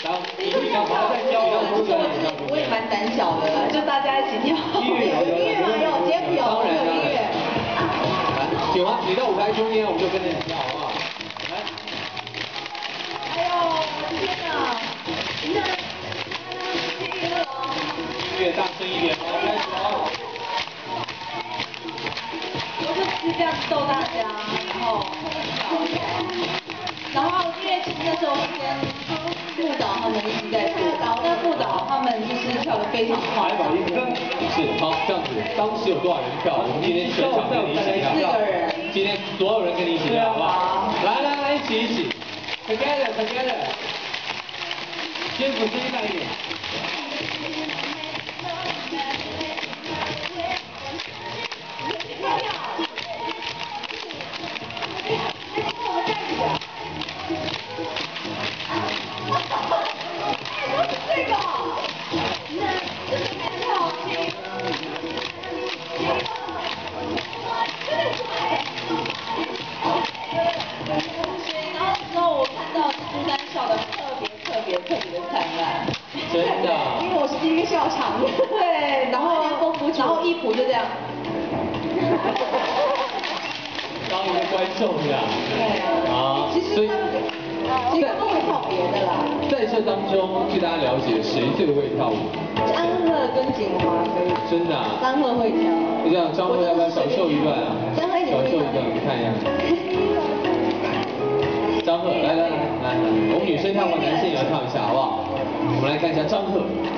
你就想把它再教到中间。 我也蛮胆小的啦，就大家一起跳。 音乐有音乐吗？有，节目有， 当然有音乐。 来，喜欢你到舞台中间，我们就跟着你跳，好不好？来。 哎呦，天哪！ 音乐大声一点哦，开始哦。 我就是这样逗大家，然后因为那时候跟副导他们一起在做，那副导他们就是跳得非常夸张。 是，好，这样子，当时有多少人跳？我们今天全场跟你一起跳。 4个人。 今天所有人跟你一起跳，好不好？来，一起 ，together。肩膀伸大一点。 灿烂， 真的， 因为我是第一个笑场的，对，然后一谱就这样， 当一个观众这样， 对啊，其实他们会跳别的啦。 在这当中，据大家了解，谁最会跳舞？ 张赫跟景华可以。 真的啊？ 张赫会跳。 就这样，张赫要不要小秀一段啊？小秀一段，我们看一下。张赫，来，我们女生跳完，男生也要跳一下，好不好？我们来看一下张赫。